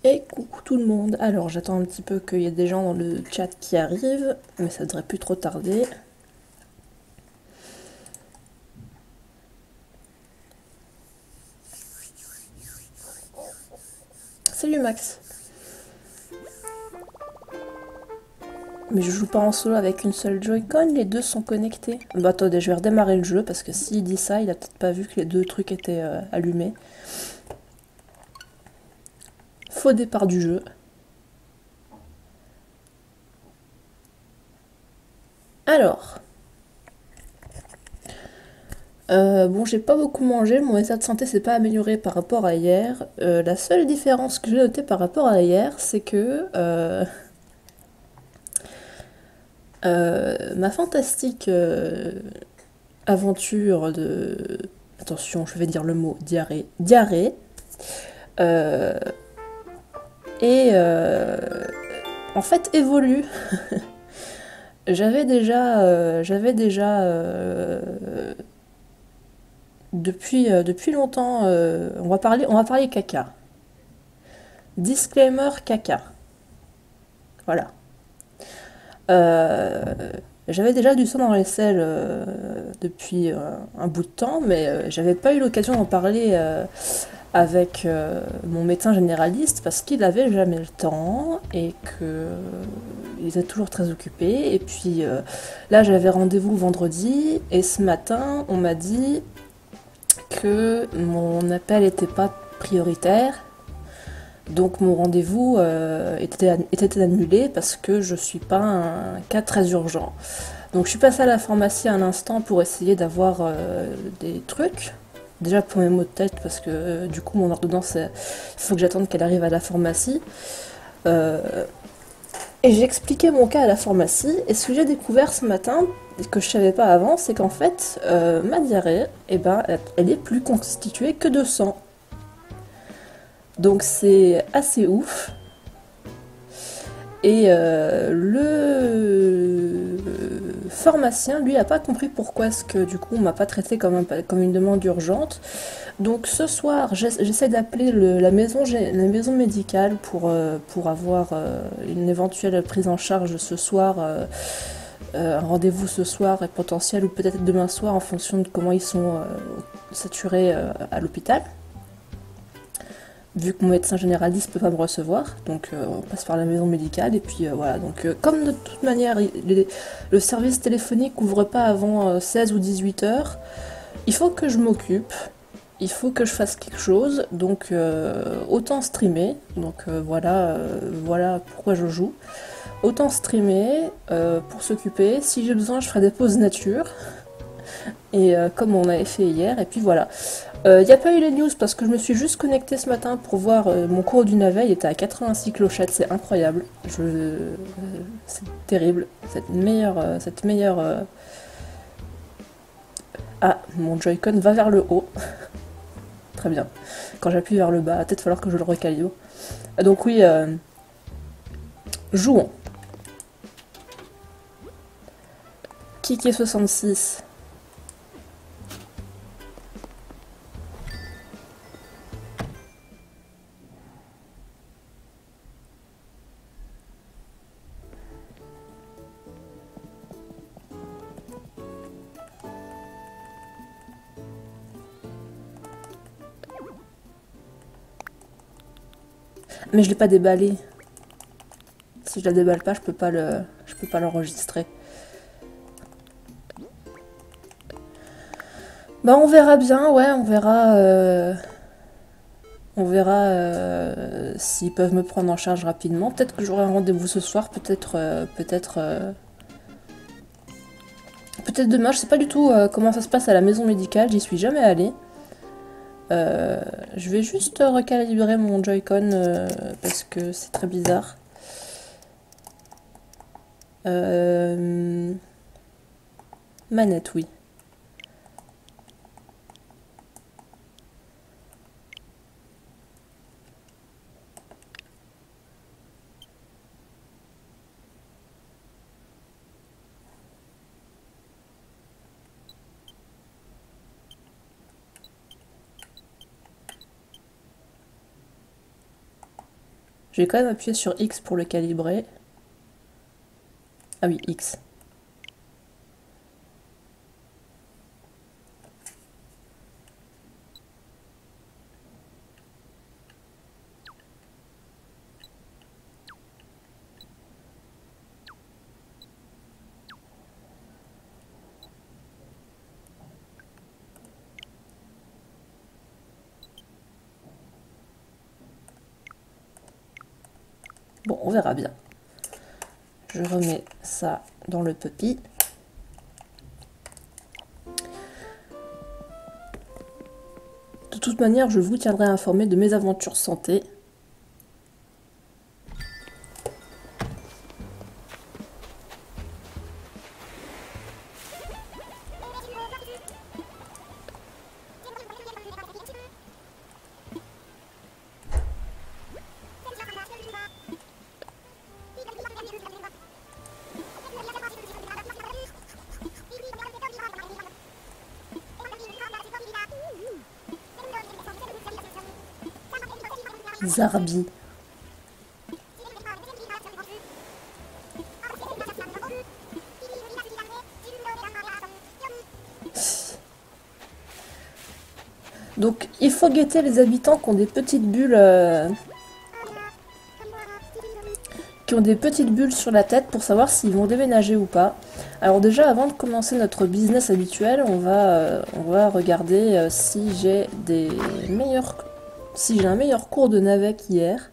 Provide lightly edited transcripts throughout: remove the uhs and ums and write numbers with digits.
Et coucou tout le monde. Alors j'attends un petit peu qu'il y ait des gens dans le chat qui arrivent, mais ça devrait plus trop tarder. Salut Max. Mais je joue pas en solo avec une seule Joy-Con, les deux sont connectés. Bah attendez, je vais redémarrer le jeu parce que s'il dit ça, il a peut-être pas vu que les deux trucs étaient allumés. Faux départ du jeu. Alors, bon, j'ai pas beaucoup mangé, mon état de santé s'est pas amélioré par rapport à hier. La seule différence que j'ai notée par rapport à hier, c'est que ma fantastique aventure de... Attention, je vais dire le mot diarrhée. Diarrhée. Euh, et en fait évolue. J'avais déjà depuis longtemps. On va parler caca. Disclaimer caca. Voilà. Euh, J'avais déjà du sang dans les selles depuis un bout de temps, mais j'avais pas eu l'occasion d'en parler avec mon médecin généraliste parce qu'il avait jamais le temps et que il était toujours très occupé. Et puis là, j'avais rendez-vous vendredi et ce matin, on m'a dit que mon appel n'était pas prioritaire. Donc mon rendez-vous était annulé parce que je suis pas un cas très urgent. Donc je suis passée à la pharmacie un instant pour essayer d'avoir des trucs. Déjà pour mes maux de tête parce que du coup mon ordonnance, il faut que j'attende qu'elle arrive à la pharmacie. Euh, et j'ai expliqué mon cas à la pharmacie et ce que j'ai découvert ce matin, que je savais pas avant, c'est qu'en fait ma diarrhée, eh ben, elle est plus constituée que de sang. Donc c'est assez ouf. Et le pharmacien, lui, n'a pas compris pourquoi est-ce que du coup on m'a pas traité comme une demande urgente. Donc ce soir, j'essaie d'appeler la maison médicale pour avoir une éventuelle prise en charge ce soir, un rendez-vous ce soir et potentiel ou peut-être demain soir en fonction de comment ils sont saturés à l'hôpital vu que mon médecin généraliste peut pas me recevoir, donc on passe par la maison médicale et puis voilà. Donc comme de toute manière le service téléphonique ouvre pas avant 16 ou 18 heures, il faut que je m'occupe, il faut que je fasse quelque chose, donc autant streamer. Donc voilà pourquoi je joue. Autant streamer pour s'occuper. Si j'ai besoin, je ferai des pauses nature. Et comme on avait fait hier, et puis voilà. Il n'y a pas eu les news parce que je me suis juste connectée ce matin pour voir mon cours du navet, il était à 86 clochettes, c'est incroyable. C'est terrible. Cette meilleure. Ah, mon Joy-Con va vers le haut. Très bien. Quand j'appuie vers le bas, peut-être falloir que je le recalio. Donc oui, jouons. Kiki 66. Mais je l'ai pas déballé. Si je la déballe pas, je peux pas l'enregistrer. Bah on verra bien, ouais, on verra s'ils peuvent me prendre en charge rapidement. Peut-être que j'aurai un rendez-vous ce soir, peut-être demain. Je sais pas du tout comment ça se passe à la maison médicale, j'y suis jamais allée. Je vais juste recalibrer mon Joy-Con parce que c'est très bizarre. Manette, oui. Je vais quand même appuyer sur X pour le calibrer. Ah oui, X. Bon, on verra bien. Je remets ça dans le puppy. De toute manière, je vous tiendrai informé de mes aventures santé. Zarbi. Donc il faut guetter les habitants qui ont des petites bulles sur la tête pour savoir s'ils vont déménager ou pas. Alors déjà, avant de commencer notre business habituel, on va regarder si j'ai un meilleur cours de navet qu'hier.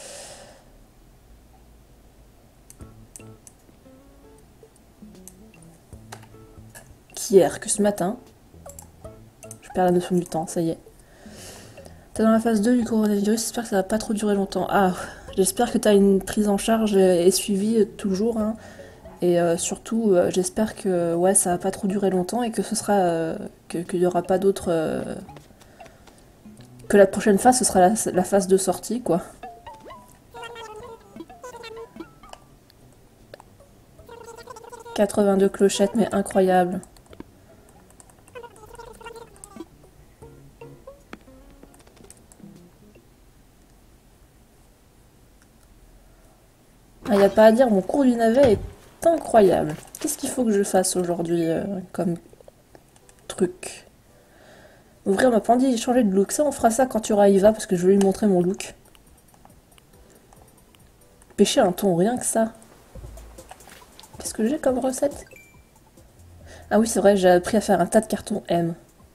Que ce matin. Je perds la notion du temps, ça y est. T'es dans la phase 2 du coronavirus, j'espère que ça va pas trop durer longtemps. Ah, j'espère que t'as une prise en charge et suivi toujours, hein. Et surtout, j'espère que ouais, ça va pas trop durer longtemps et que ce sera qu'il y aura pas d'autres. Que la prochaine phase, ce sera la phase de sortie, quoi. « 82 clochettes, mais incroyable. Il n'y a pas à dire, mon cours du navet est incroyable. Qu'est-ce qu'il faut que je fasse aujourd'hui comme truc? Ouvrir ma pendule et changer de look. Ça, on fera ça quand tu auras Iva, parce que je vais lui montrer mon look. Pêcher un thon, rien que ça. Qu'est-ce que j'ai comme recette? Ah oui, c'est vrai, j'ai appris à faire un tas de cartons M.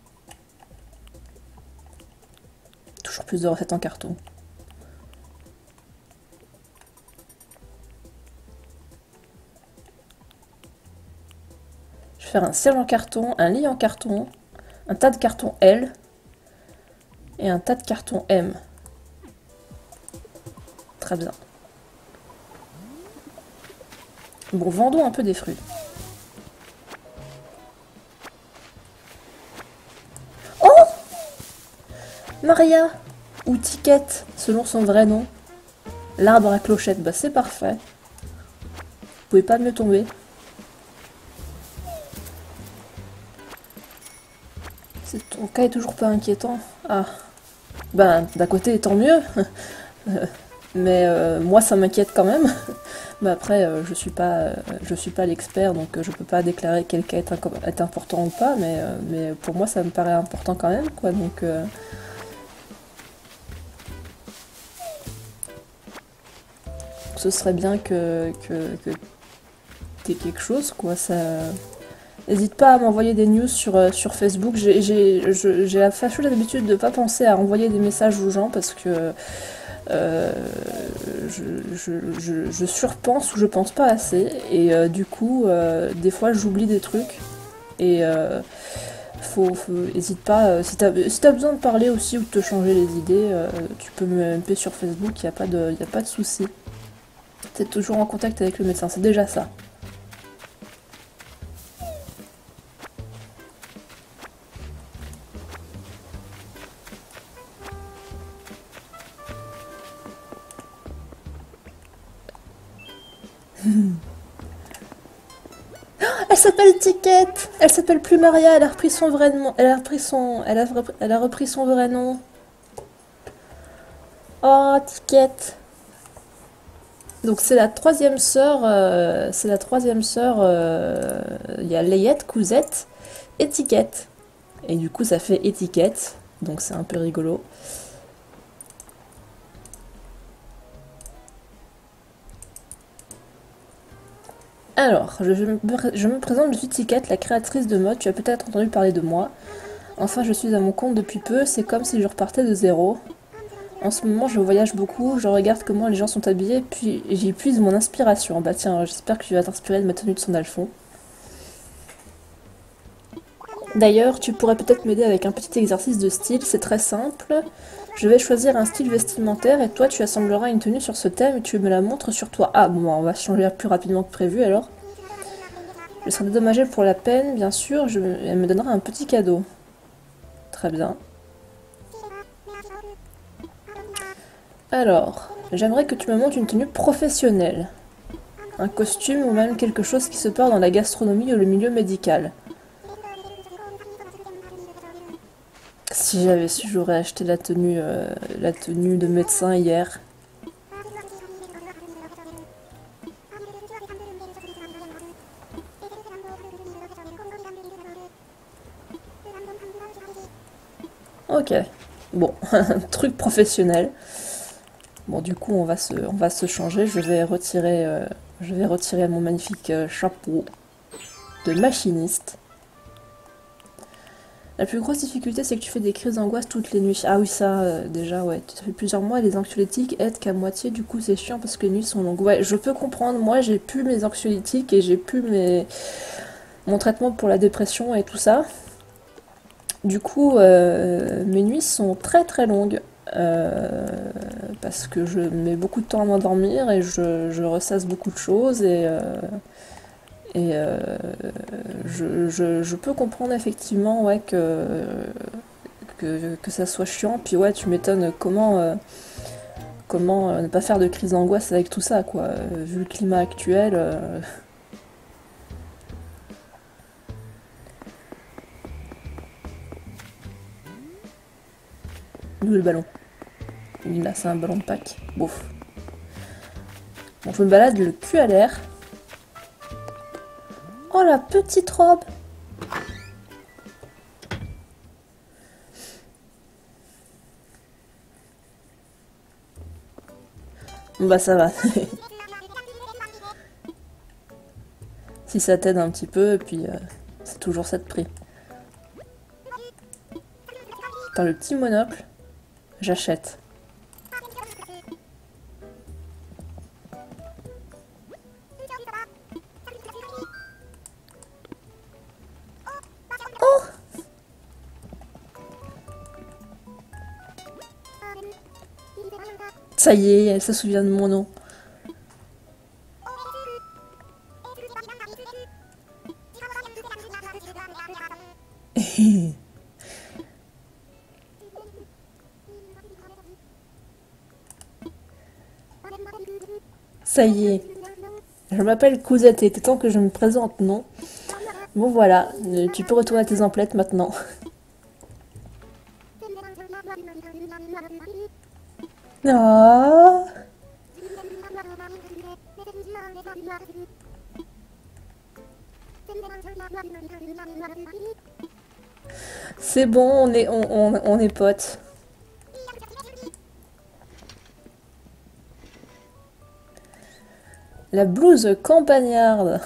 Toujours plus de recettes en carton. Je vais faire un siège en carton, un lit en carton, un tas de cartons L et un tas de cartons M. Très bien. Bon, vendons un peu des fruits. Oh! Maria! Ou Ticket, selon son vrai nom. L'arbre à clochette, bah c'est parfait. Vous pouvez pas mieux tomber. Ton cas est toujours pas inquiétant. Ah. Ben, d'un côté, tant mieux. Mais moi, ça m'inquiète quand même. Mais après, je suis pas l'expert, donc je peux pas déclarer quel cas est important ou pas. Mais pour moi, ça me paraît important quand même, quoi. Donc, ce serait bien que t'aies quelque chose, quoi. Ça. N'hésite pas à m'envoyer des news sur Facebook. J'ai la fâcheuse habitude de pas penser à envoyer des messages aux gens parce que je surpense ou je pense pas assez. Et du coup, des fois, j'oublie des trucs. Et n'hésite pas. Si t'as besoin de parler aussi ou de te changer les idées, tu peux me MP sur Facebook. Il n'y a pas de souci. T'es toujours en contact avec le médecin. C'est déjà ça. Elle s'appelle Ticket. Elle s'appelle plus Maria. Elle a repris son vrai nom. Elle a repris son vrai nom. Oh, Ticket. Donc c'est la troisième sœur, il y a Layette, Cousette, Étiquette. Et du coup ça fait étiquette, donc c'est un peu rigolo. Alors, je me présente, je suis Tiquette, la créatrice de mode, tu as peut-être entendu parler de moi. Enfin, je suis à mon compte depuis peu, c'est comme si je repartais de zéro. En ce moment, je voyage beaucoup, je regarde comment les gens sont habillés, puis j'y puise mon inspiration. Bah tiens, j'espère que tu vas t'inspirer de ma tenue de Sandalphon. D'ailleurs, tu pourrais peut-être m'aider avec un petit exercice de style, c'est très simple. Je vais choisir un style vestimentaire et toi tu assembleras une tenue sur ce thème et tu me la montres sur toi. Ah bon, on va changer plus rapidement que prévu alors. Je serai dédommagée pour la peine, bien sûr, elle me donnera un petit cadeau. Très bien. Alors, j'aimerais que tu me montres une tenue professionnelle. Un costume ou même quelque chose qui se porte dans la gastronomie ou le milieu médical. Si j'avais su, j'aurais acheté la tenue de médecin hier. Ok, bon, truc professionnel. Bon, du coup, on va se changer. Je vais retirer mon magnifique chapeau de machiniste. La plus grosse difficulté, c'est que tu fais des crises d'angoisse toutes les nuits. Ah oui, ça, déjà, ouais. Ça fait plusieurs mois et les anxiolytiques aident qu'à moitié. Du coup, c'est chiant parce que les nuits sont longues. Ouais, je peux comprendre. Moi, j'ai plus mes anxiolytiques et j'ai plus mon traitement pour la dépression et tout ça. Du coup, mes nuits sont très très longues. Parce que je mets beaucoup de temps à m'endormir et je ressasse beaucoup de choses et je peux comprendre effectivement ouais, que ça soit chiant. Puis ouais, tu m'étonnes comment ne pas faire de crise d'angoisse avec tout ça, quoi. Vu le climat actuel. Où est le ballon? Là, c'est un ballon de Pâques. Bouf. Bon, je me balade le cul à l'air. Oh, la petite robe! Bon, bah, ça va. Si ça t'aide un petit peu, et puis c'est toujours ça de prix. Dans le petit monocle, j'achète. Ça y est, elle se souvient de mon nom. Ça y est. Je m'appelle Cousette et il était temps que je me présente, non? Bon voilà, tu peux retourner à tes emplettes maintenant. Oh. C'est bon, on est potes. La blouse campagnarde.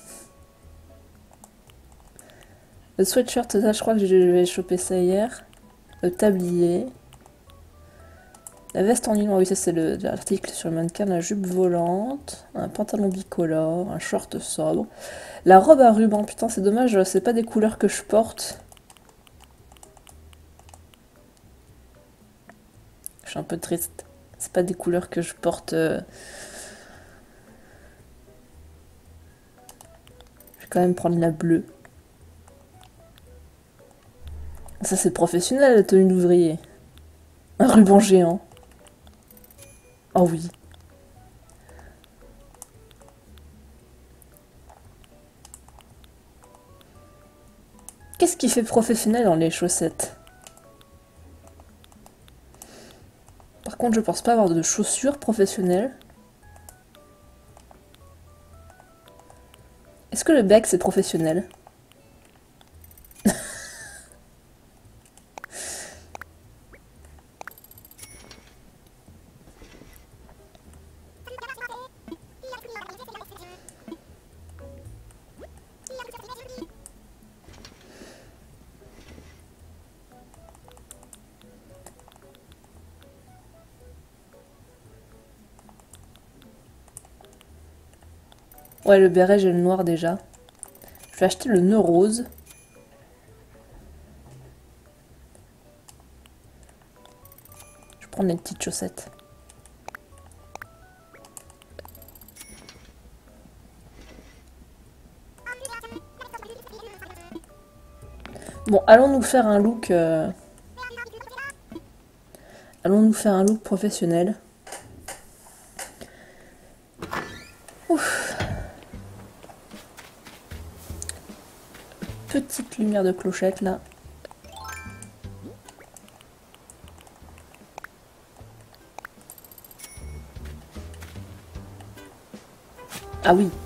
Le sweatshirt, ça je crois que vais choper ça hier. Le tablier. La veste en nylon, oui ça c'est l'article sur le mannequin. La jupe volante. Un pantalon bicolore. Un short sobre. La robe à ruban, putain c'est dommage, c'est pas des couleurs que je porte. Je suis un peu triste. C'est pas des couleurs que je porte. Je vais quand même prendre la bleue. Ça c'est professionnel la tenue d'ouvrier. Un ruban géant. Oh oui. Qu'est-ce qui fait professionnel dans les chaussettes? Par contre, je pense pas avoir de chaussures professionnelles. Est-ce que le bec c'est professionnel? Ouais, le béret, j'ai le noir déjà. Je vais acheter le nœud rose. Je vais prendre les petites chaussettes. Bon, allons nous faire un look. Allons nous faire un look professionnel. Ouf. Petite lumière de clochette là. Ah oui.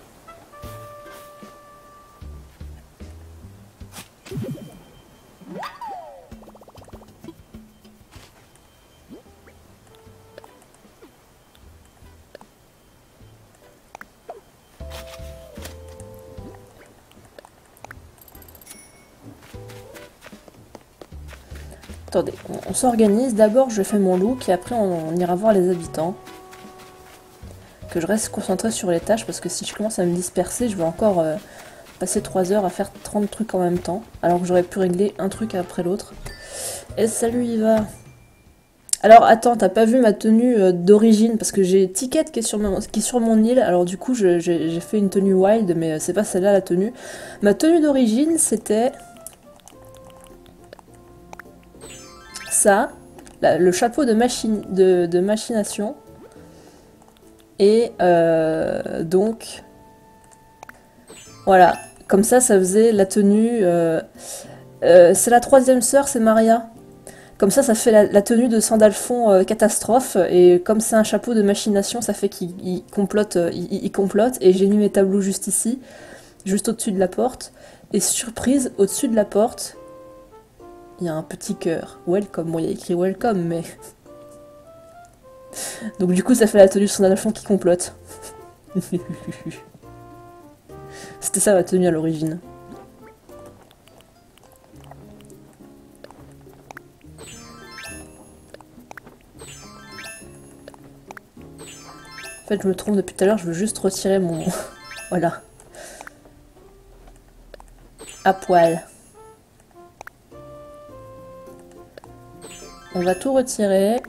Attendez, on s'organise. D'abord, je fais mon look et après, on ira voir les habitants. Que je reste concentrée sur les tâches parce que si je commence à me disperser, je vais encore passer 3 heures à faire 30 trucs en même temps. Alors que j'aurais pu régler un truc après l'autre. Et salut Iva. Alors attends, t'as pas vu ma tenue d'origine parce que j'ai Ticket qui est sur mon île. Alors du coup, j'ai fait une tenue wild, mais c'est pas celle-là la tenue. Ma tenue d'origine, c'était ça, le chapeau de machination. Et donc, voilà. Comme ça faisait la tenue. C'est la troisième sœur, c'est Maria. Comme ça fait la tenue de Sandalphon catastrophe. Et comme c'est un chapeau de machination, ça fait qu'il complote, il complote. Et j'ai mis mes tableaux juste ici, juste au-dessus de la porte. Et surprise, au-dessus de la porte, il y a un petit cœur. Welcome. Bon, il y a écrit welcome, mais. Donc du coup, ça fait la tenue de Sandalphon qui complote. C'était ça ma tenue à l'origine. En fait, je me trompe depuis tout à l'heure, je veux juste retirer mon... Voilà. À poil. On va tout retirer.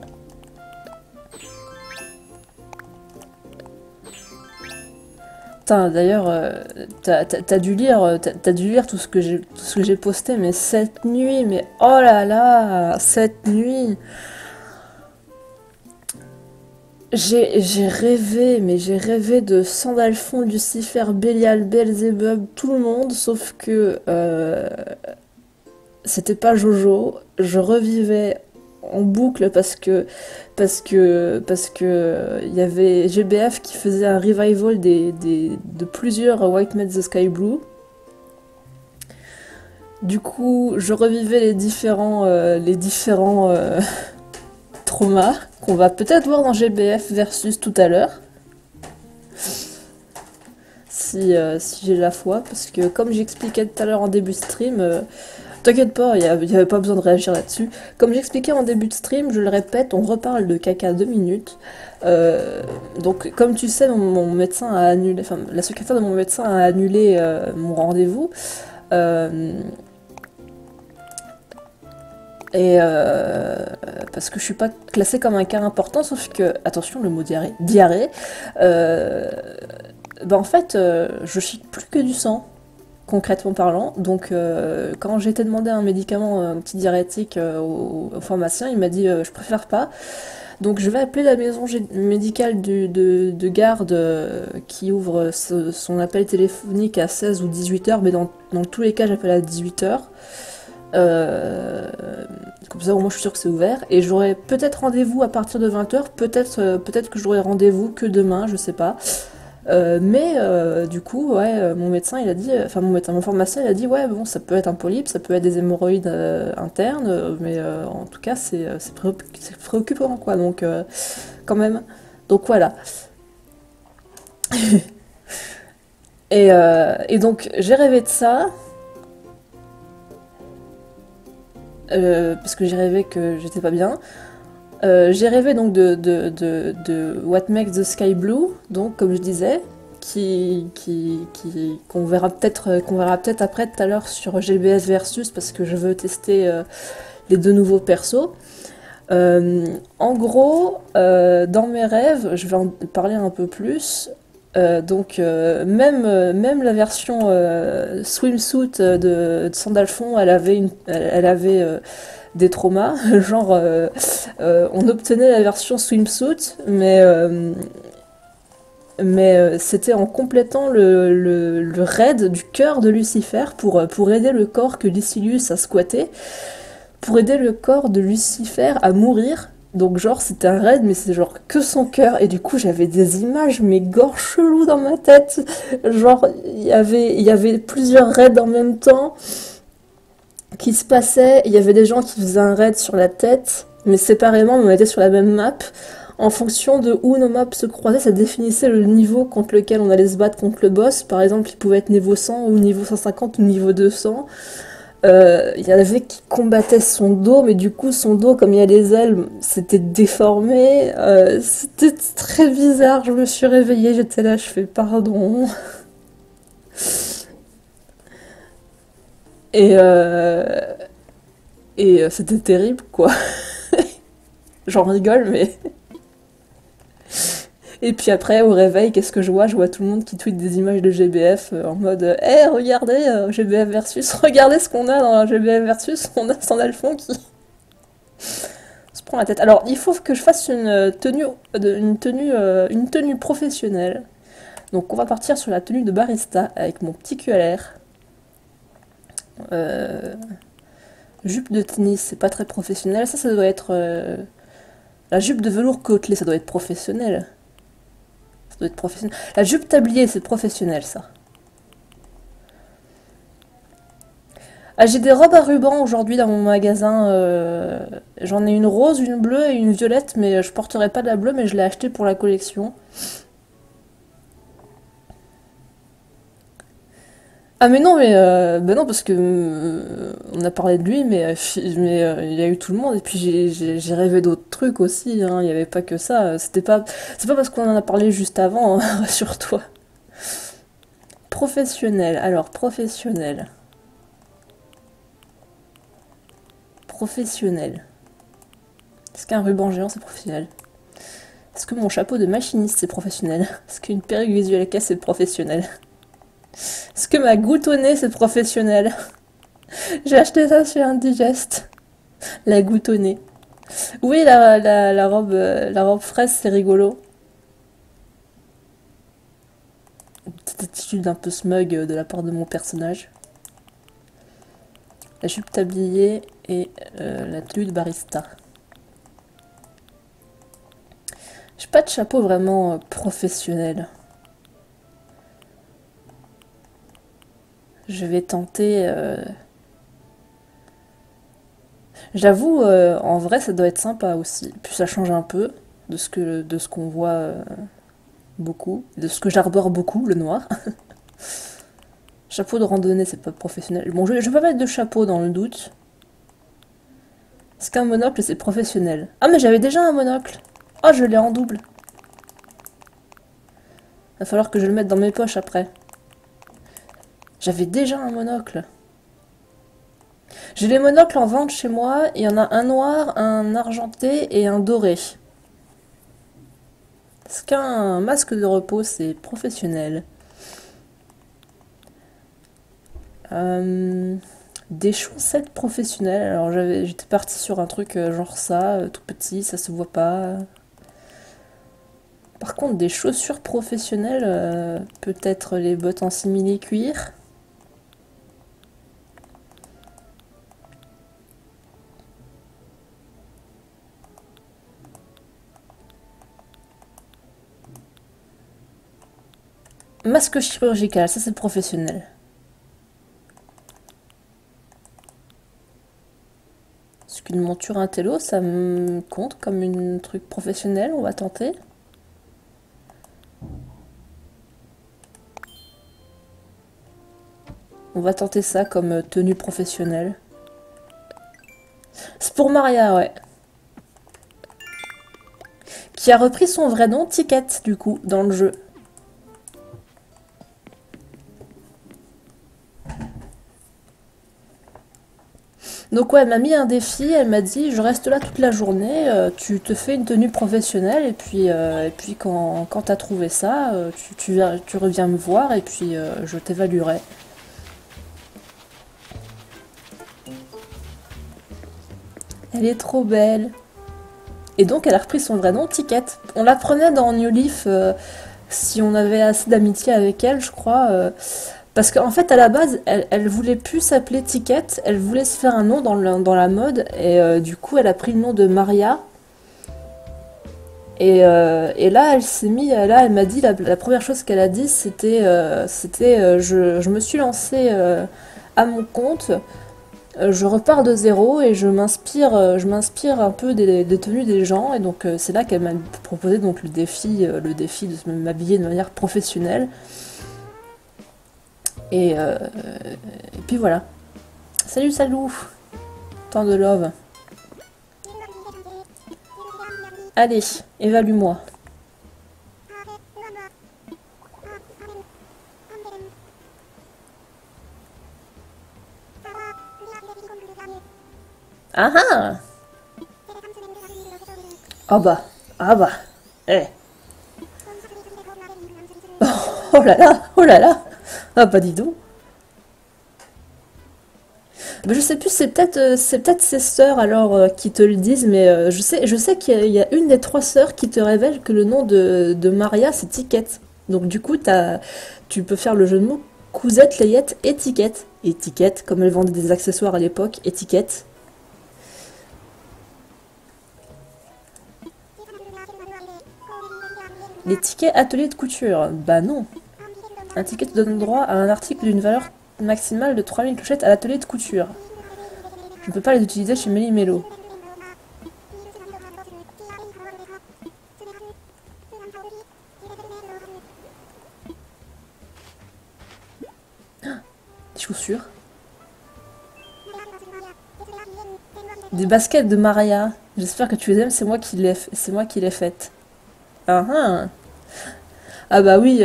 Putain, d'ailleurs, t'as dû lire tout ce que j'ai posté, mais cette nuit, mais oh là là, cette nuit... J'ai rêvé, mais j'ai rêvé de Sandalphon, Lucifer, Bélial, Belzébub, tout le monde, sauf que c'était pas Jojo. Je revivais en boucle parce que il y avait GBF qui faisait un revival de plusieurs White Made the Sky Blue. Du coup, je revivais les différents traumas qu'on va peut-être voir dans GBF versus tout à l'heure. Si j'ai la foi, parce que comme j'expliquais tout à l'heure en début de stream, t'inquiète pas, il n'y avait pas besoin de réagir là-dessus. Comme j'expliquais en début de stream, je le répète, on reparle de caca 2 minutes. Donc comme tu sais, mon médecin a annulé, enfin la secrétaire de mon médecin a annulé mon rendez-vous. Parce que je suis pas classée comme un cas important, sauf que, attention, le mot diarrhée, en fait, je chie plus que du sang, concrètement parlant. Donc, quand j'ai été demander un médicament, un petit diurétique au pharmacien, il m'a dit je préfère pas. Donc, je vais appeler la maison médicale de garde qui ouvre son appel téléphonique à 16 ou 18 heures, mais dans tous les cas, j'appelle à 18 heures. Comme ça au moins je suis sûre que c'est ouvert et j'aurai peut-être rendez-vous à partir de 20 h, peut-être que j'aurai rendez-vous que demain, je sais pas. Du coup, ouais, mon médecin, il a dit, enfin mon médecin, mon pharmacien, il a dit, ouais, bon, ça peut être un polype, ça peut être des hémorroïdes internes, en tout cas, c'est préoccupant, quoi. Donc, quand même. Donc voilà. Et donc, j'ai rêvé de ça, parce que j'ai rêvé que j'étais pas bien. J'ai rêvé donc de What Makes the Sky Blue, donc comme je disais, qu'on verra peut-être après tout à l'heure sur GBS Versus parce que je veux tester les deux nouveaux persos. En gros, dans mes rêves, je vais en parler un peu plus. Même la version swimsuit de Sandalphon, elle avait des traumas. Genre, on obtenait la version swimsuit, mais c'était en complétant le raid du cœur de Lucifer pour aider le corps que Lucilius a squatté, pour aider le corps de Lucifer à mourir. Donc genre c'était un raid mais c'est genre que son cœur et du coup j'avais des images mais gore chelou dans ma tête. Genre il y avait plusieurs raids en même temps qui se passaient, il y avait des gens qui faisaient un raid sur la tête mais séparément mais on était sur la même map. En fonction de où nos maps se croisaient, ça définissait le niveau contre lequel on allait se battre contre le boss. Par exemple, il pouvait être niveau 100 ou niveau 150 ou niveau 200. Il y en avait qui combattaient son dos, mais du coup, son dos, comme il y a les ailes, c'était déformé. C'était très bizarre. Je me suis réveillée, j'étais là, je fais pardon. Et, euh, C'était terrible, quoi. J'en rigole, mais. Et puis après, au réveil, qu'est-ce que je vois? Je vois tout le monde qui tweet des images de GBF en mode Eh, regardez, GBF versus, regardez ce qu'on a dans GBF versus, on a Sandalphon qui se prend la tête. Alors, il faut que je fasse une tenue professionnelle. Donc, on va partir sur la tenue de barista avec mon petit QLR. Euh, Jupe de tennis, c'est pas très professionnel. Ça doit être. La jupe de velours côtelé, ça doit être professionnel. Ça doit être professionnel. La jupe tablier, c'est professionnel, ça. Ah, j'ai des robes à ruban aujourd'hui dans mon magasin. J'en ai une rose, une bleue et une violette, mais je porterai pas de la bleue, mais je l'ai achetée pour la collection. Ah mais non, ben non parce que on a parlé de lui, il y a eu tout le monde et puis j'ai rêvé d'autres trucs aussi. Hein, il n'y avait pas que ça. C'est pas parce qu'on en a parlé juste avant, hein, rassure-toi. Professionnel. Alors professionnel, professionnel. Est-ce qu'un ruban géant c'est professionnel? Est-ce que mon chapeau de machiniste c'est professionnel? Est-ce qu'une perruque visuelle caisse c'est professionnel? Est-ce que ma goutte au nez c'est professionnel? J'ai acheté ça chez Indigest. La goutte au nez. Oui, la robe fraise, c'est rigolo. Une petite attitude un peu smug de la part de mon personnage. La jupe tablier et la tenue de barista. J'ai pas de chapeau vraiment professionnel. Je vais tenter. J'avoue, en vrai, ça doit être sympa aussi. Puis ça change un peu de ce qu'on voit beaucoup, de ce que j'arbore beaucoup, le noir. Chapeau de randonnée, c'est pas professionnel. Bon, je vais pas mettre de chapeau dans le doute. Est-ce qu'un monocle, c'est professionnel? Ah, mais j'avais déjà un monocle. Oh, je l'ai en double. Va falloir que je le mette dans mes poches après. J'avais déjà un monocle. J'ai les monocles en vente chez moi. Il y en a un noir, un argenté et un doré. Est-ce qu'un masque de repos, c'est professionnel? Euh, Des chaussettes professionnelles. Alors j'étais partie sur un truc genre ça, tout petit, ça se voit pas. Par contre, des chaussures professionnelles, peut-être les bottes en simili-cuir. Masque chirurgical, ça c'est professionnel. Parce qu'une monture intello, ça me compte comme un truc professionnel, on va tenter. On va tenter ça comme tenue professionnelle. C'est pour Maria, ouais. Qui a repris son vrai nom, Ticket, du coup, dans le jeu. Donc ouais, elle m'a mis un défi, elle m'a dit, je reste là toute la journée, tu te fais une tenue professionnelle, et puis quand t'as trouvé ça, tu reviens me voir, et puis je t'évaluerai. Elle est trop belle. Et donc elle a repris son vrai nom, Ticket. On l'apprenait dans New Leaf, si on avait assez d'amitié avec elle, je crois. Parce qu'en fait, à la base, elle voulait plus s'appeler Ticket, elle voulait se faire un nom dans la mode, et du coup, elle a pris le nom de Maria. Et là, elle s'est mis, là, elle m'a dit, la première chose qu'elle a dit, je me suis lancée à mon compte, je repars de zéro et je m'inspire un peu des tenues des gens, et donc c'est là qu'elle m'a proposé donc le défi de m'habiller de manière professionnelle. Et puis voilà. Salut Salou, tant de love. Allez, évalue-moi. Ah ah. Ah bah, ah bah, eh. Oh là là, oh là là. Ah bah dis donc. Bah, je sais plus, c'est peut-être ses sœurs alors qui te le disent, mais je sais qu'il y a une des trois sœurs qui te révèle que le nom de Maria c'est Ticket. Donc du coup, tu peux faire le jeu de mots Cousette, Layette, étiquette. Étiquette, comme elle vendait des accessoires à l'époque, étiquette. Les tickets atelier de couture. Bah non. Un ticket te donne droit à un article d'une valeur maximale de 3000 clochettes à l'atelier de couture. Je ne peux pas les utiliser chez Méli-Mélo. Des chaussures. Des baskets de Maria. J'espère que tu les aimes, c'est moi qui les faites. Ah ah. Ah bah oui,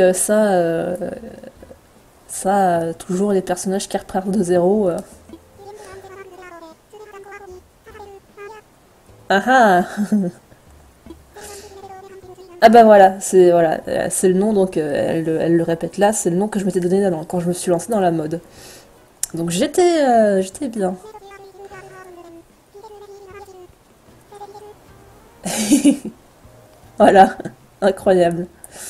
toujours les personnages qui repartent de zéro. Ah ah. Ah bah voilà, c'est le nom donc elle le répète là, c'est le nom que je m'étais donné quand je me suis lancée dans la mode. Donc j'étais bien. Voilà, incroyable.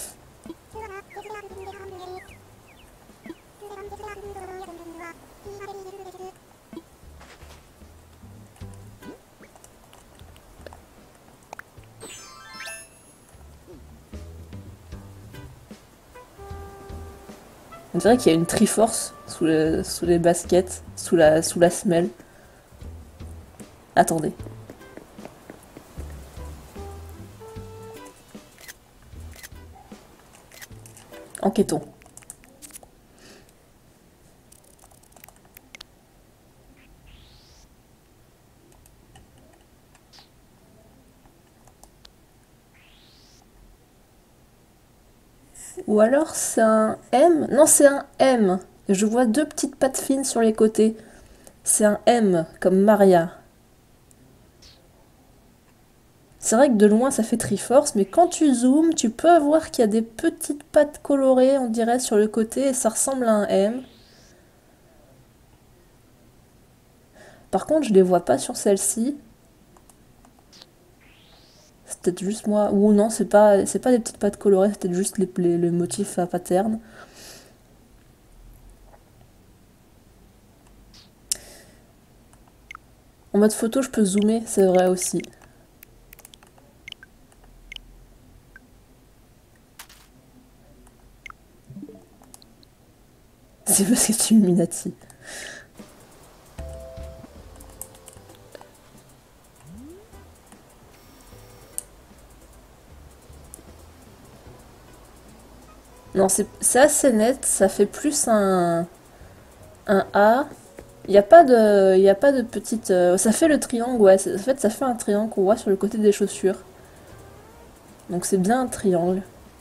On dirait qu'il y a une Triforce sous les baskets, sous la semelle. Attendez. Enquêtons. Ou alors c'est un M? Non, c'est un M. Je vois deux petites pattes fines sur les côtés. C'est un M, comme Maria. C'est vrai que de loin ça fait Triforce, mais quand tu zoomes, tu peux voir qu'il y a des petites pattes colorées, on dirait, sur le côté, et ça ressemble à un M. Par contre, je les vois pas sur celle-ci. C'est peut-être juste moi. Ou non, c'est pas des petites pattes colorées, c'est peut-être juste le motif à pattern. En mode photo, je peux zoomer, c'est vrai aussi. C'est parce que c'est Illuminati. Non, c'est assez net, ça fait plus un A. Il y a pas de petite. Ça fait le triangle, ouais. En fait, ça fait un triangle qu'on voit sur le côté des chaussures. Donc c'est bien un triangle.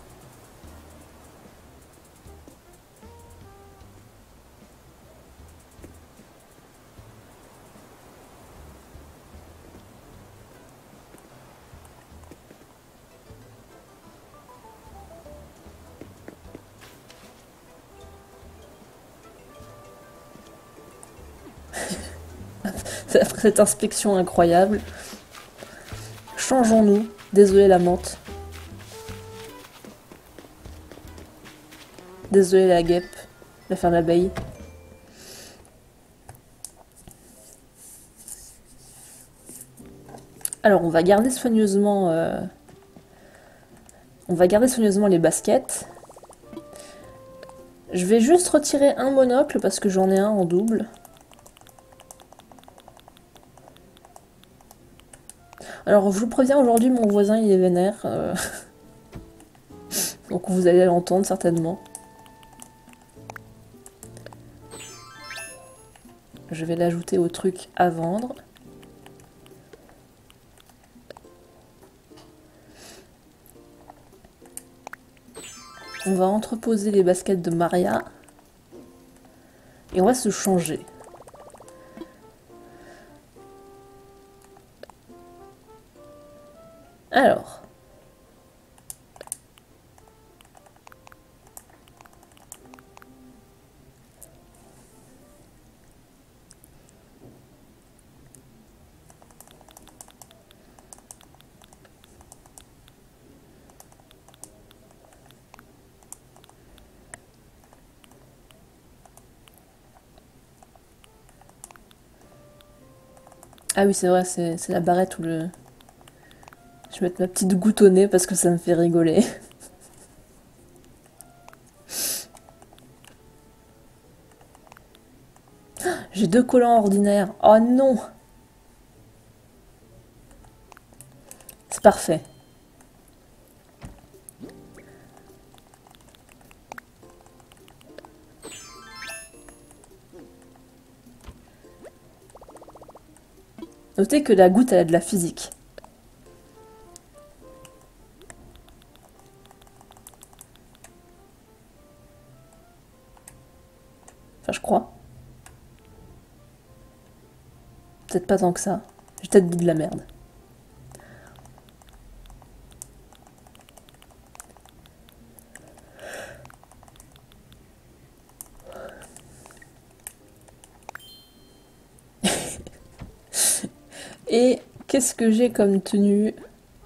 Après cette inspection incroyable, changeons-nous. Désolé la menthe. Désolé la guêpe. La faire l'abeille. Alors on va garder soigneusement. On va garder soigneusement les baskets. Je vais juste retirer un monocle parce que j'en ai un en double. Alors je vous préviens, aujourd'hui mon voisin il est vénère. Donc vous allez l'entendre certainement. Je vais l'ajouter au truc à vendre. On va entreposer les baskets de Maria. Et on va se changer. Alors. Ah oui, c'est vrai, c'est la barrette où le... Je vais mettre ma petite goutte au nez parce que ça me fait rigoler. J'ai deux collants ordinaires. Oh non! C'est parfait. Notez que la goutte, elle a de la physique. Enfin, je crois. Peut-être pas tant que ça. J'ai peut-être dit de la merde. Et qu'est-ce que j'ai comme tenue?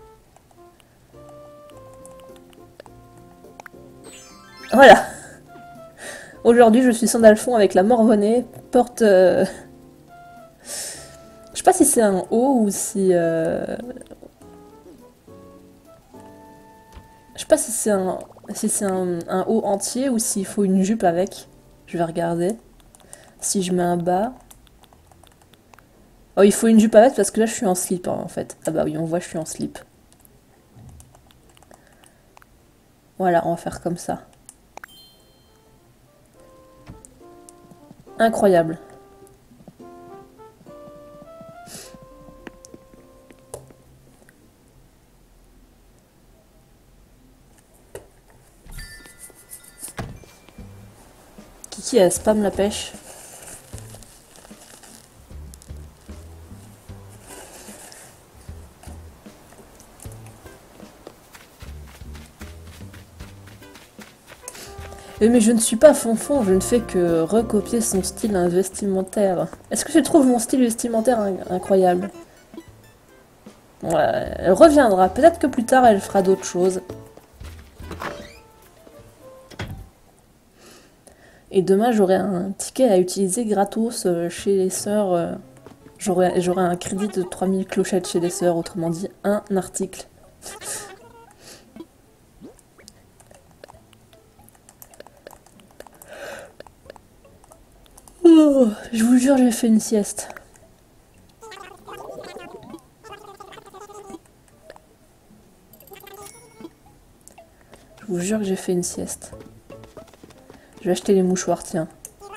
Voilà. Aujourd'hui, je suis sandalfon avec la morvonnée, porte... Je sais pas si c'est un haut ou si... Je sais pas si c'est un haut entier ou s'il faut une jupe avec. Je vais regarder. Si je mets un bas... Oh, il faut une jupe avec parce que là, je suis en slip, hein, en fait. Ah bah oui, on voit, je suis en slip. Voilà, on va faire comme ça. Incroyable. Kiki, elle spam la pêche. Mais je ne suis pas fonfon, je ne fais que recopier son style vestimentaire. Est-ce que tu trouves mon style vestimentaire incroyable? Ouais, elle reviendra. Peut-être que plus tard, elle fera d'autres choses. Et demain, j'aurai un ticket à utiliser gratos chez les sœurs. J'aurai un crédit de 3000 clochettes chez les sœurs, autrement dit, un article. Oh, je vous jure, j'ai fait une sieste. Je vous jure que j'ai fait une sieste. Je vais acheter les mouchoirs, tiens.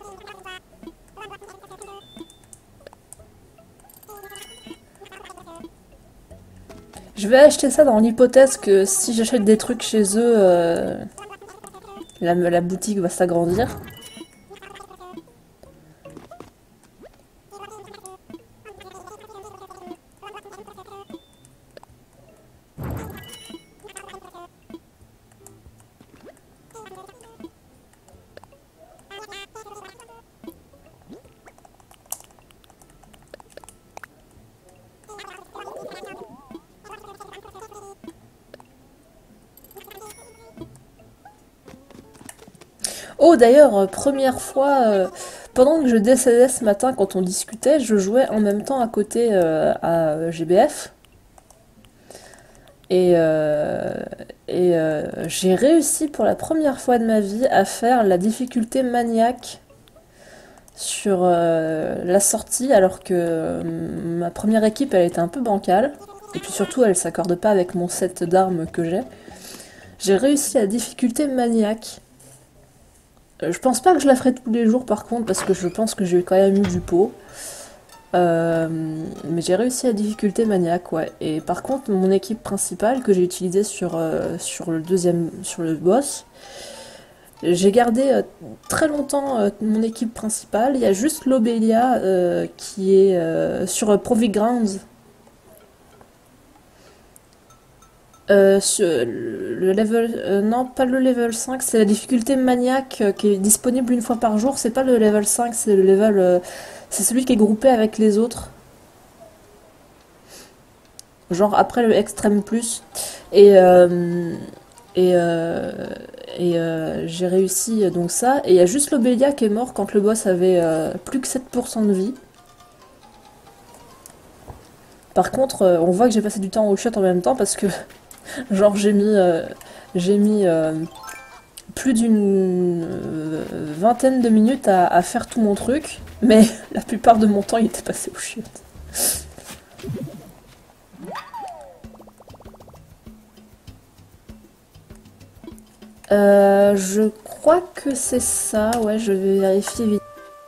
Je vais acheter ça dans l'hypothèse que si j'achète des trucs chez eux, la boutique va s'agrandir. Oh d'ailleurs, première fois, pendant que je décédais ce matin quand on discutait, je jouais en même temps à côté à GBF. Et, euh, j'ai réussi pour la première fois de ma vie à faire la difficulté maniaque sur la sortie, alors que ma première équipe elle était un peu bancale. Et puis surtout elle s'accorde pas avec mon set d'armes que j'ai. J'ai réussi la difficulté maniaque. Je pense pas que je la ferai tous les jours par contre, parce que je pense que j'ai quand même eu du pot. Mais j'ai réussi la difficulté maniaque, ouais. Et par contre, mon équipe principale que j'ai utilisée sur le boss, j'ai gardé très longtemps mon équipe principale. Il y a juste l'Obelia qui est sur Provi Grounds. Le level. Non, pas le level 5, c'est la difficulté maniaque qui est disponible une fois par jour. C'est pas le level 5, c'est le level. C'est celui qui est groupé avec les autres. Genre après le Extreme Plus. Et. Et, j'ai réussi donc ça. Et il y a juste l'Obelia qui est mort quand le boss avait plus que 7% de vie. Par contre, on voit que j'ai passé du temps au shot en même temps parce que genre j'ai mis plus d'une vingtaine de minutes à faire tout mon truc, mais la plupart de mon temps il était passé au shit. Je crois que c'est ça, ouais, je vais vérifier vite.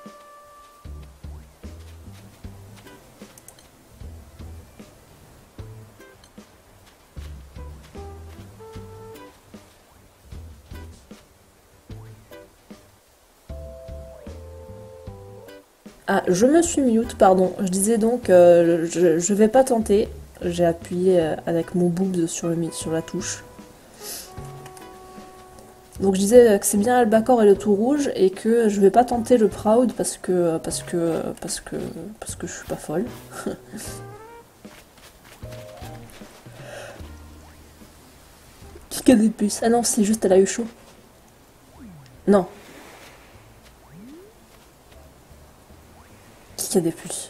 Ah, je me suis mute, pardon. Je disais donc, je vais pas tenter. J'ai appuyé avec mon boobs sur la touche. Donc je disais que c'est bien Albacor et le tout rouge et que je vais pas tenter le Proud parce que je suis pas folle. Qui a des puces? Ah non, c'est juste elle a eu chaud. Non, qui a des puces?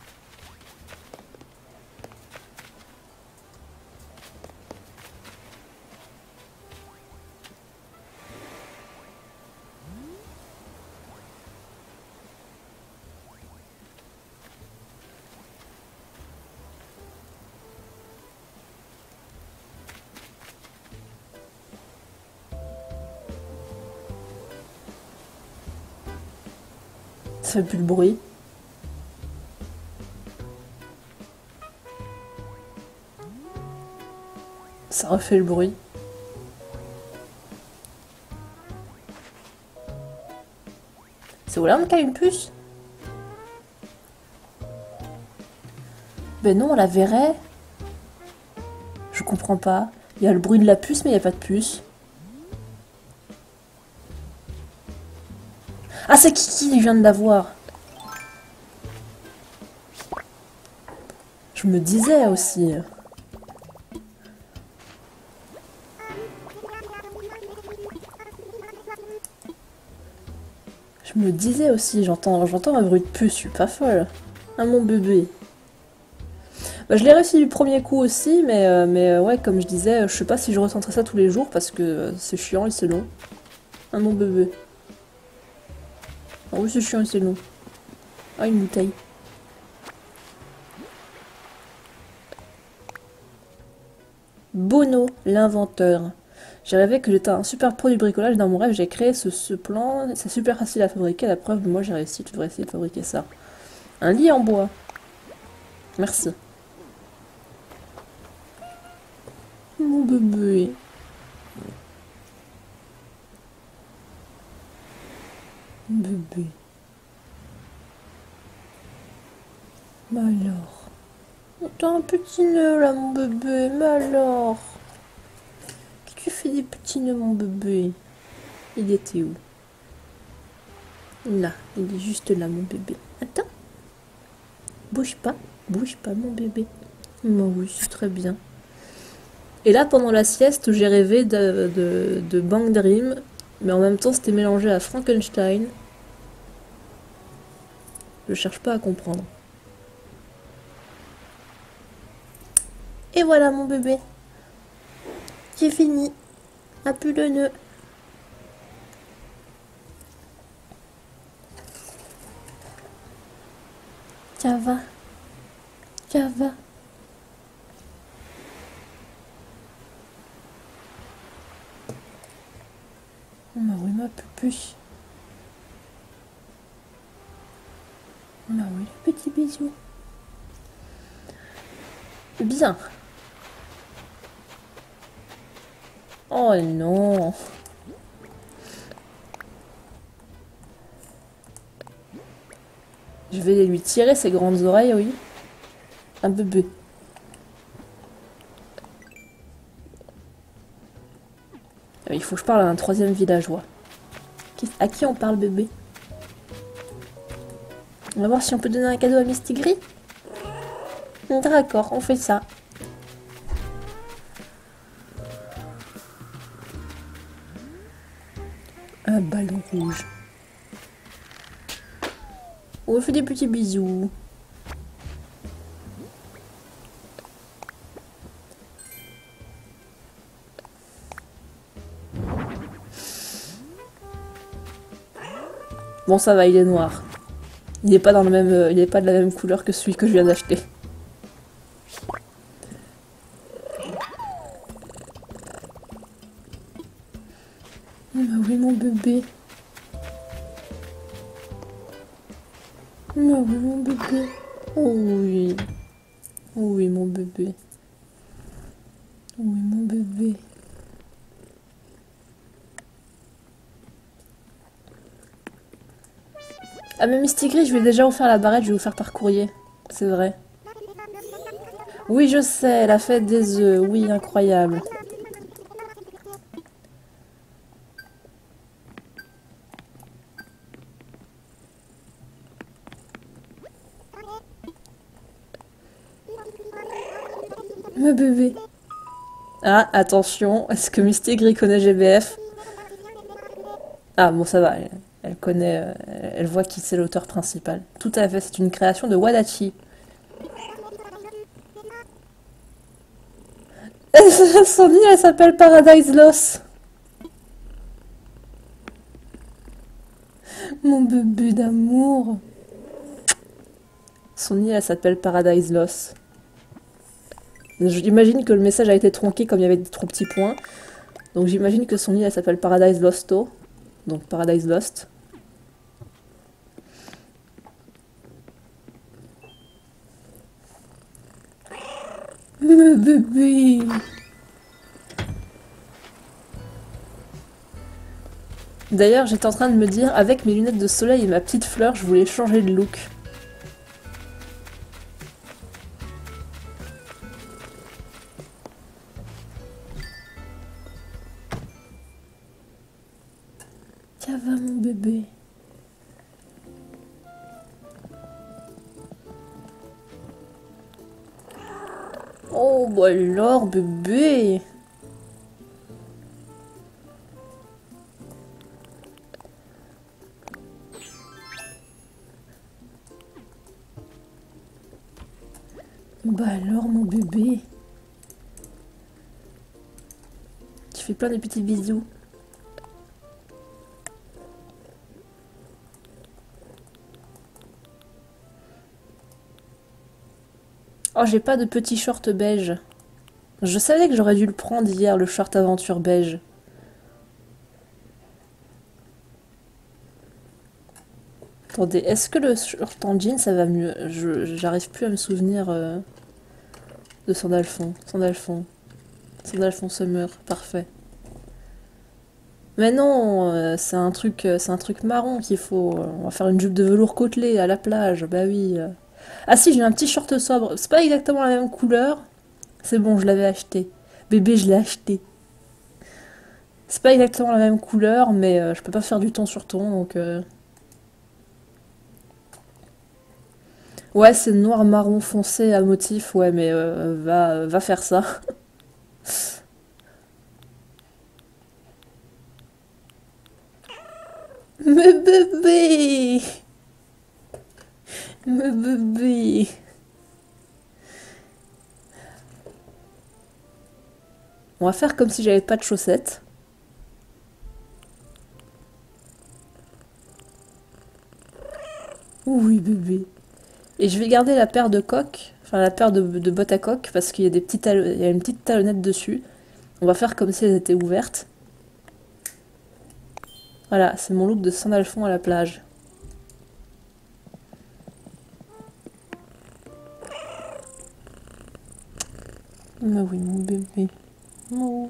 Ça fait plus de bruit. Ça refait le bruit. C'est Wallern qui a une puce? Ben non, on la verrait. Je comprends pas. Il y a le bruit de la puce, mais il n'y a pas de puce. Ah, c'est Kiki qui vient de l'avoir. Je me disais aussi. Je me disais aussi, j'entends un bruit de puce, je suis pas folle. Ah mon bébé. Bah, je l'ai réussi du premier coup aussi, mais ouais, comme je disais, je sais pas si je ressentais ça tous les jours parce que c'est chiant et c'est long. Ah mon bébé. Ah oui, c'est chiant et c'est long. Ah, une bouteille. Bono, l'inventeur. J'ai rêvé que j'étais un super pro du bricolage. Dans mon rêve, j'ai créé ce plan. C'est super facile à fabriquer. La preuve, moi j'ai réussi. Tu devrais essayer de fabriquer ça. Un lit en bois. Merci. Mon bébé. Mon bébé. Mais alors. T'as un petit nœud là, mon bébé. Mais alors. Qu'est-ce que tu fais des petits nœuds, mon bébé? Il était où? Là. Il est juste là, mon bébé. Attends. Bouge pas, mon bébé. Bah oui, c'est très bien. Et là, pendant la sieste, j'ai rêvé de Bang Dream, mais en même temps, c'était mélangé à Frankenstein. Je cherche pas à comprendre. Et voilà, mon bébé. J'ai fini. A plus le nœud. Ça va. Ça va. Bah oui, ma pupuche. Bah oui, le petit bisou. Bien. Oh non. Je vais lui tirer ses grandes oreilles, oui. Un bébé. Il faut que je parle à un troisième villageois. À qui on parle, bébé? On va voir si on peut donner un cadeau à Mistigris. D'accord, on fait ça. Un ballon rouge. On fait des petits bisous. Bon, ça va, il est noir. Il n'est pas dans le même, il est pas de la même couleur que celui que je viens d'acheter. Ah oui, mon bébé. Ah oui, mon bébé. Oh oui. Oh oui, mon bébé. Oh oui, mon bébé. Ah mais Mistigris, je lui ai déjà offert la barrette, je vais vous faire par courrier. C'est vrai. Oui, je sais, la fête des œufs. Oui, incroyable. Mon bébé. Ah, attention, est-ce que Mistigris connaît GBF? Ah bon, ça va, elle connaît, elle voit qui c'est l'auteur principal. Tout à fait, c'est une création de Wadachi. Son île, elle s'appelle Paradise Lost. Mon bébé d'amour. Son île, elle s'appelle Paradise Lost. J'imagine que le message a été tronqué comme il y avait des trop petits points. Donc j'imagine que son île, elle s'appelle Paradise Losto. Donc Paradise Lost. Mon bébé. D'ailleurs, j'étais en train de me dire, avec mes lunettes de soleil et ma petite fleur, je voulais changer de look. Ça va, mon bébé. Oh, bah alors, bébé. Bah alors, mon bébé. Tu fais plein de petits bisous. Oh, j'ai pas de petit short beige. Je savais que j'aurais dû le prendre hier, le short aventure beige. Attendez, est-ce que le short en jean ça va mieux? J'arrive plus à me souvenir de Sandalphon. Sandalphon. Sandalphon Summer, parfait. Mais non, c'est un truc marron qu'il faut. On va faire une jupe de velours côtelé à la plage, bah oui. Ah si, j'ai un petit short sobre. C'est pas exactement la même couleur. C'est bon, je l'avais acheté. Bébé, je l'ai acheté. C'est pas exactement la même couleur, mais je peux pas faire du ton sur ton, donc... Ouais, c'est noir marron foncé à motif, ouais, mais va faire ça. Mais bébé! Mais bébé! On va faire comme si j'avais pas de chaussettes. Oui, bébé. Et je vais garder la paire de coques, enfin la paire de bottes à coques, parce qu'il y a il y a une petite talonnette dessus. On va faire comme si elles étaient ouvertes. Voilà, c'est mon look de Saint-Alphon à la plage. Mais oui, mon bébé. Oh.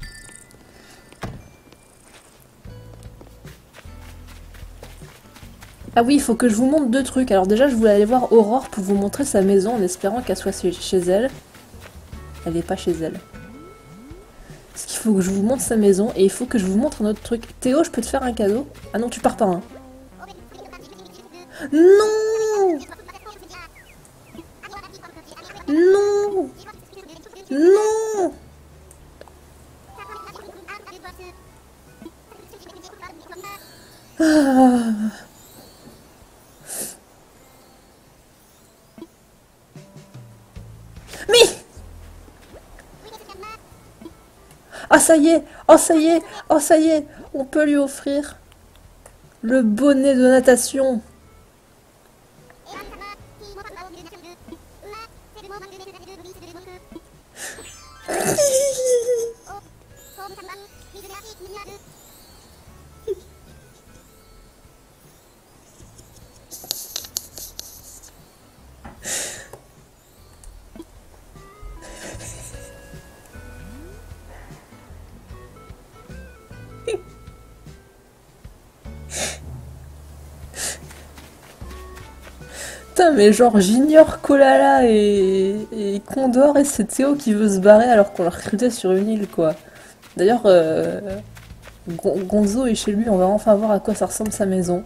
Ah oui, il faut que je vous montre deux trucs. Alors déjà, je voulais aller voir Aurore pour vous montrer sa maison en espérant qu'elle soit chez elle. Elle n'est pas chez elle. Parce qu'il faut que je vous montre sa maison et il faut que je vous montre un autre truc. Théo, je peux te faire un cadeau? Ah non, tu pars pas, hein. Non! Non! Non! Ah. Mais! Ah ça y est! Oh ça y est! Oh ça y est! On peut lui offrir le bonnet de natation. Putain, mais genre, j'ignore Kolala et Condor et c'est Théo qui veut se barrer alors qu'on l'a recruté sur une île, quoi. D'ailleurs, Gonzo est chez lui, on va enfin voir à quoi ça ressemble sa maison.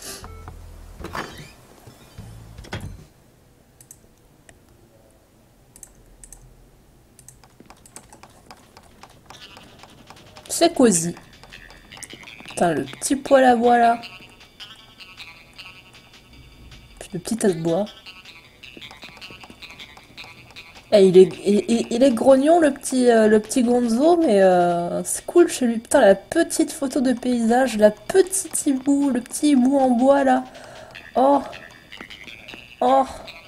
C'est cosy. Putain, le petit poêle à bois là. Puis le petit tas de bois. Eh, il est grognon le petit Gonzo, mais c'est cool chez lui. Putain, la petite photo de paysage, la petite hibou, le petit hibou en bois là. Oh, oh.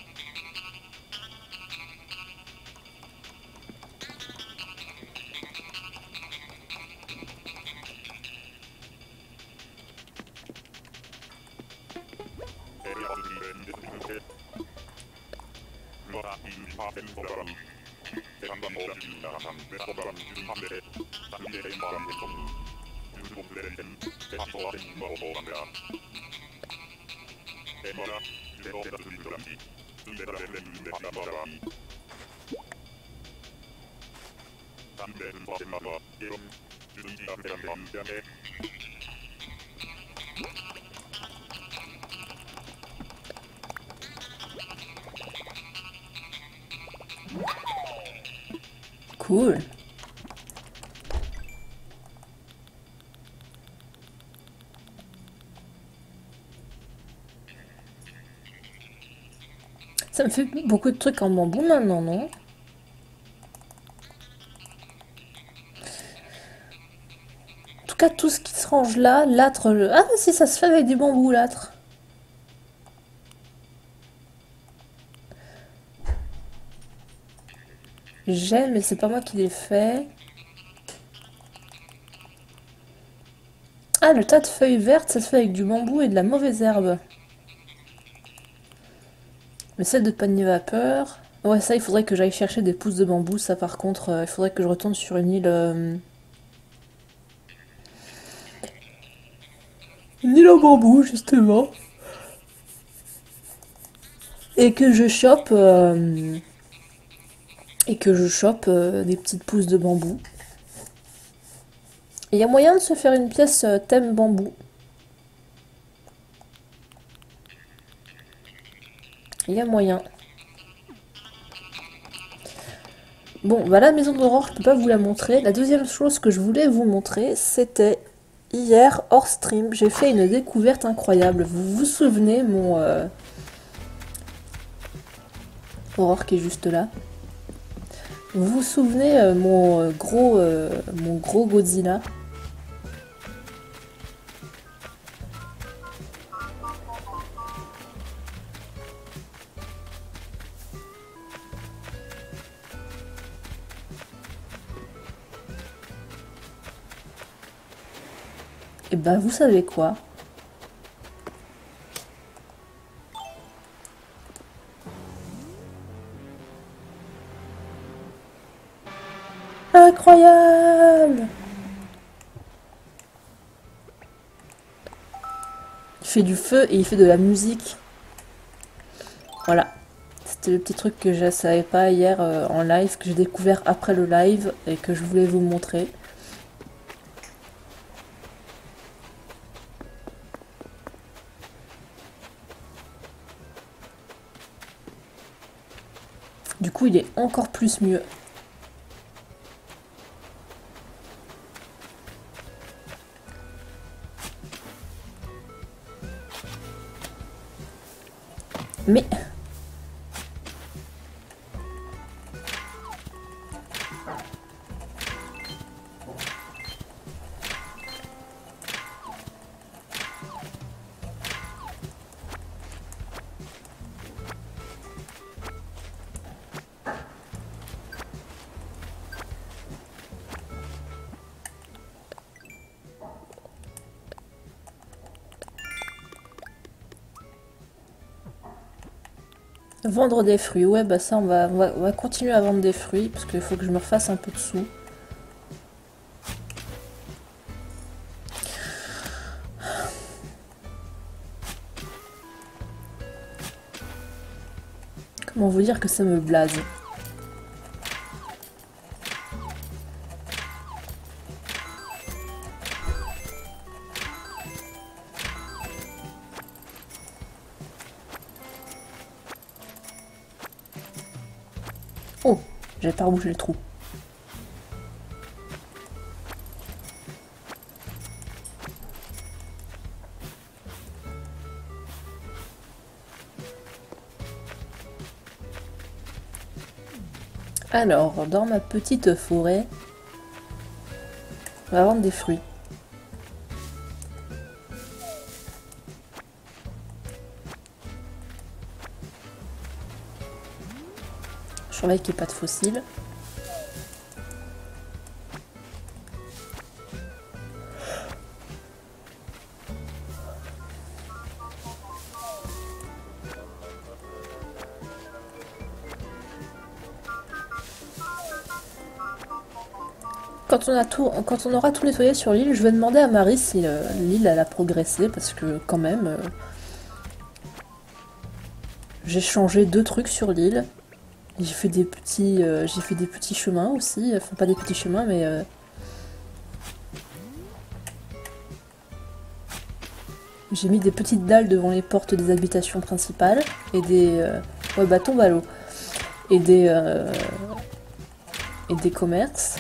Cool. Ça me fait beaucoup de trucs en bambou maintenant, non? En tout cas, tout ce qui se range là, l'âtre... Ah, mais si, ça se fait avec du bambou, l'âtre. J'aime, mais c'est pas moi qui l'ai fait. Ah, le tas de feuilles vertes, ça se fait avec du bambou et de la mauvaise herbe. Le sel de panier vapeur. Ouais, ça, il faudrait que j'aille chercher des pousses de bambou. Ça, par contre, il faudrait que je retourne sur une île en bambou, justement. Et que je chope... des petites pousses de bambou. Il y a moyen de se faire une pièce thème bambou. Il y a moyen. Bon, bah la maison d'Aurore, je peux pas vous la montrer. La deuxième chose que je voulais vous montrer, c'était hier, hors stream, j'ai fait une découverte incroyable. Vous vous souvenez, mon Aurore qui est juste là. Vous vous souvenez, mon gros Godzilla? Et bah vous savez quoi? Incroyable! Il fait du feu et il fait de la musique. Voilà. C'était le petit truc que je ne savais pas hier en live, que j'ai découvert après le live et que je voulais vous montrer. Du coup, il est encore plus mieux. Mais... Vendre des fruits, ouais bah ça on va continuer à vendre des fruits parce qu'il faut que je me refasse un peu de sous. Comment vous dire que ça me blase? Oh, j'ai pas rebouché le trou. Alors, dans ma petite forêt, on va vendre des fruits. Je surveille qu'il n'y ait pas de fossiles. Quand on aura tout nettoyé sur l'île, je vais demander à Marie si l'île elle a progressé parce que quand même j'ai changé 2 trucs sur l'île. J'ai fait des petits chemins aussi, enfin pas des petits chemins mais j'ai mis des petites dalles devant les portes des habitations principales et des ouais bah tombe à l'eau et des commerces.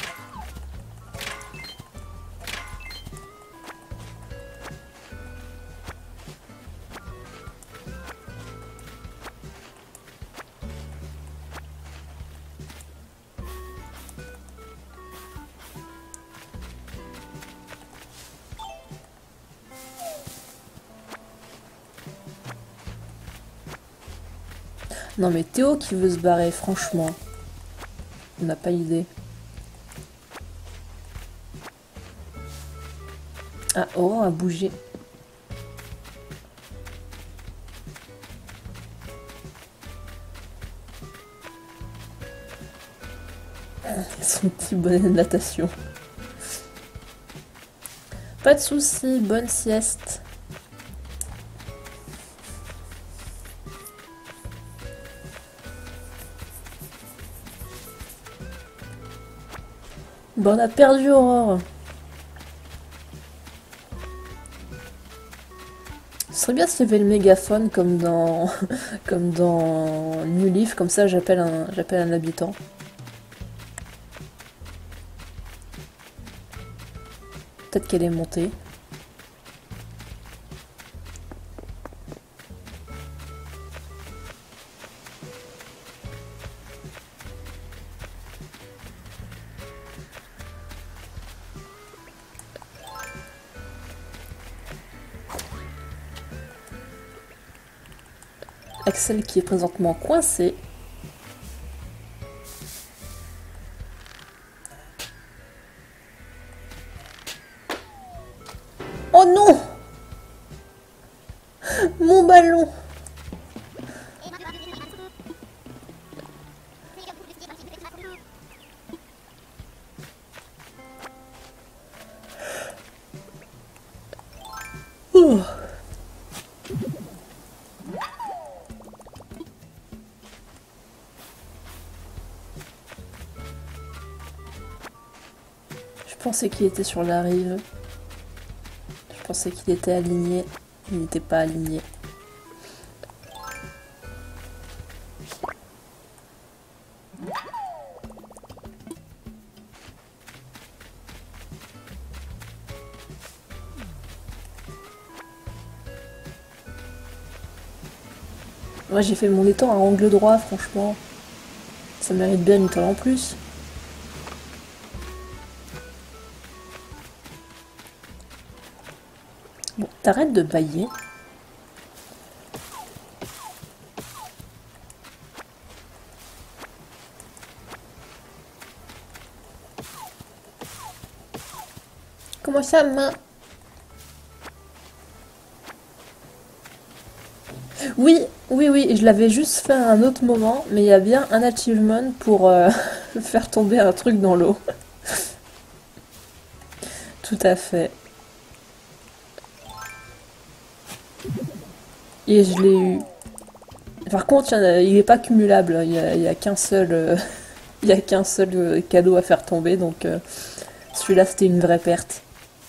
Non mais Théo qui veut se barrer, franchement. On n'a pas idée. Ah, Aurore a bougé. Son petit bonnet de natation. Pas de soucis, bonne sieste. Bon, on a perdu Aurore. Ce serait bien s'il y avait le mégaphone comme dans comme dans New Leaf, comme ça j'appelle un habitant. Peut-être qu'elle est montée. Axel qui est présentement coincé. Oh non! Mon ballon! Ouh. Je pensais qu'il était sur la rive. Je pensais qu'il était aligné. Il n'était pas aligné. Moi j'ai fait mon étang à angle droit, franchement. Ça mérite bien une toile en plus. Bon, t'arrêtes de bailler. Comment ça, main? Oui, oui, oui, je l'avais juste fait à un autre moment, mais il y a bien un achievement pour faire tomber un truc dans l'eau. Tout à fait. Et je l'ai eu. Par contre, il est pas cumulable. Il y a qu'un seul, il y a qu'un seul cadeau à faire tomber, donc celui-là c'était une vraie perte.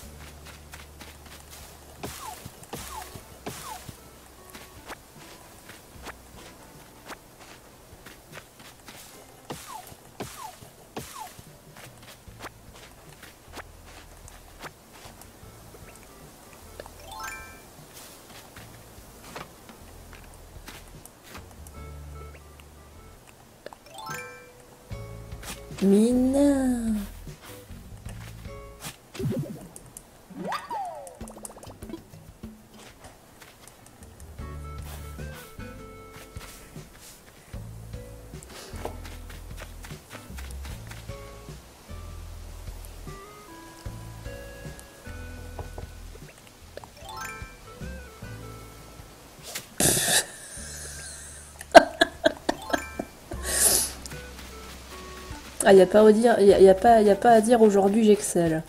Mina. Ah, y a pas à dire, y a pas à dire aujourd'hui j'excelle.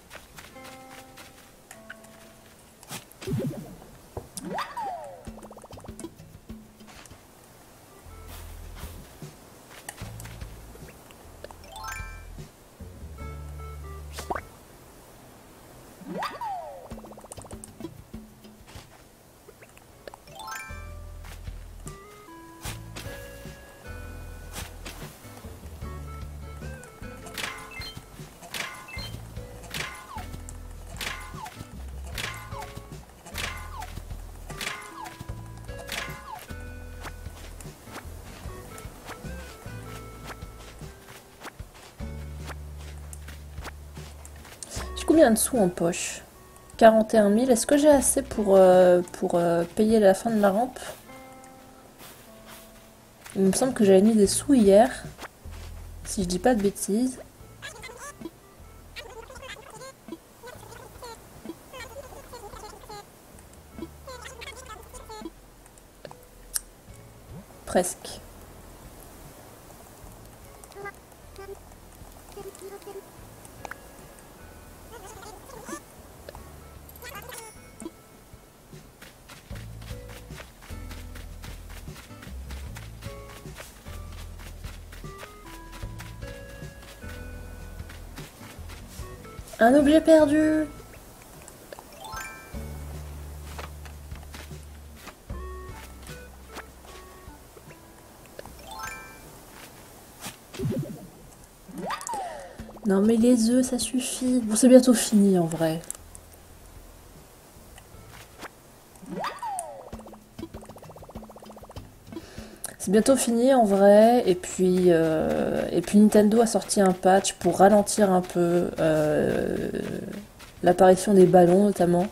J'ai combien de sous en poche? 41 000. Est-ce que j'ai assez pour payer la fin de la rampe? Il me semble que j'avais mis des sous hier. Si je dis pas de bêtises. Presque. Un objet perdu! Non mais les œufs, ça suffit. Bon, c'est bientôt fini en vrai. C'est bientôt fini en vrai, et puis Nintendo a sorti un patch pour ralentir un peu l'apparition des ballons notamment.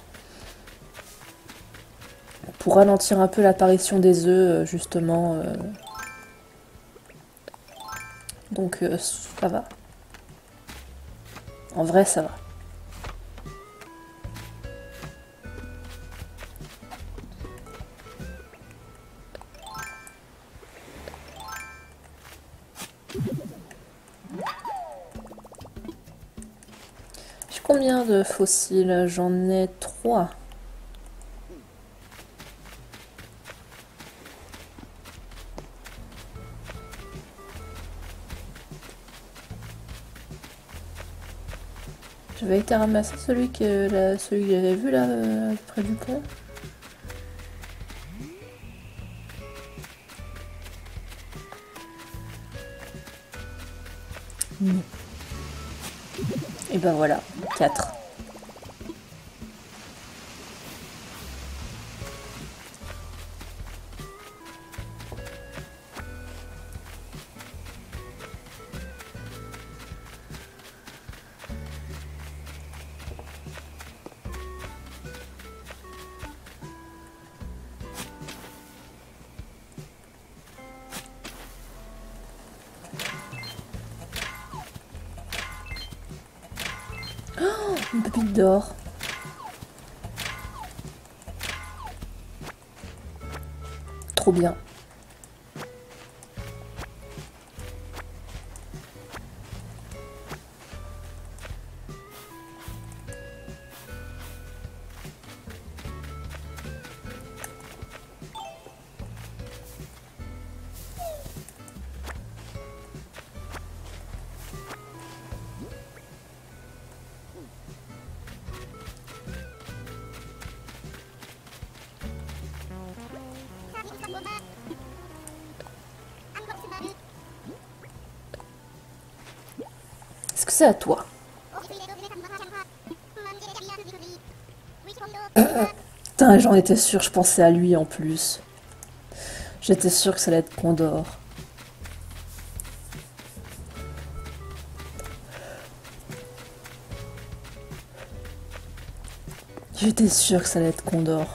Pour ralentir un peu l'apparition des œufs justement. Donc ça va. En vrai ça va. J'ai combien de fossiles? J'en ai 3. J'avais été ramasser celui que j'avais vu là près du pont. Non. Et ben voilà, 4. Une pépite d'or. Trop bien. Est-ce que c'est à toi? Putain, j'en étais sûre, je pensais à lui en plus. J'étais sûre que ça allait être Condor. J'étais sûre que ça allait être Condor.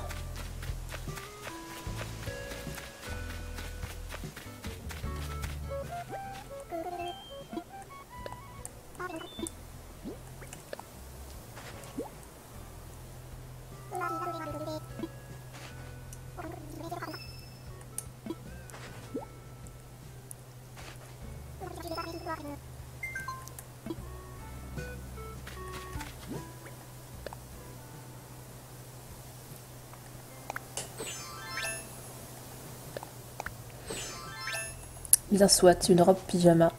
Bien soit, une robe pyjama.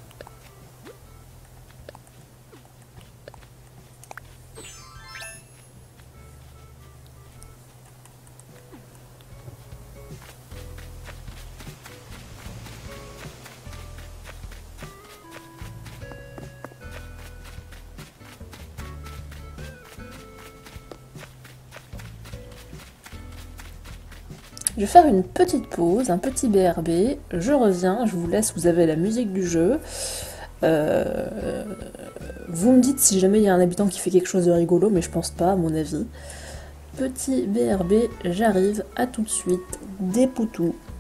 Je vais faire une petite pause, un petit BRB, je reviens, je vous laisse, vous avez la musique du jeu. Vous me dites si jamais il y a un habitant qui fait quelque chose de rigolo, mais je pense pas à mon avis. Petit BRB, j'arrive, à tout de suite, des poutous.